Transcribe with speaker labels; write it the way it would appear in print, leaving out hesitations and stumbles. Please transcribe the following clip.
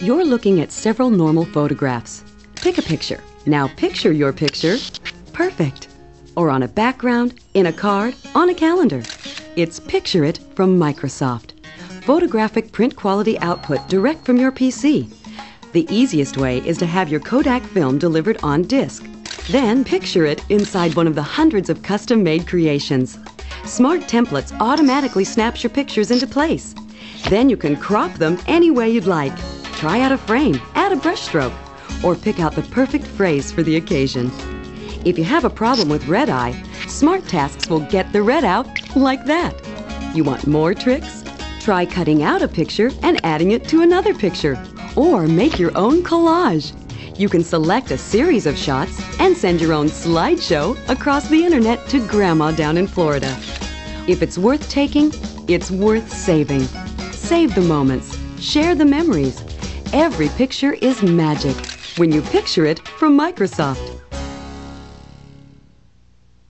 Speaker 1: You're looking at several normal photographs. Pick a picture. Now picture your picture. Perfect. Or on a background, in a card, on a calendar. It's Picture It from Microsoft. Photographic print quality output direct from your PC. The easiest way is to have your Kodak film delivered on disk. Then picture it inside one of the hundreds of custom-made creations. Smart Templates automatically snaps your pictures into place. Then you can crop them any way you'd like. Try out a frame, add a brushstroke, or pick out the perfect phrase for the occasion. If you have a problem with red eye, Smart Tasks will get the red out like that. You want more tricks? Try cutting out a picture and adding it to another picture. Or make your own collage. You can select a series of shots and send your own slideshow across the internet to Grandma down in Florida. If it's worth taking, it's worth saving. Save the moments. Share the memories. Every picture is magic when you picture it from Microsoft.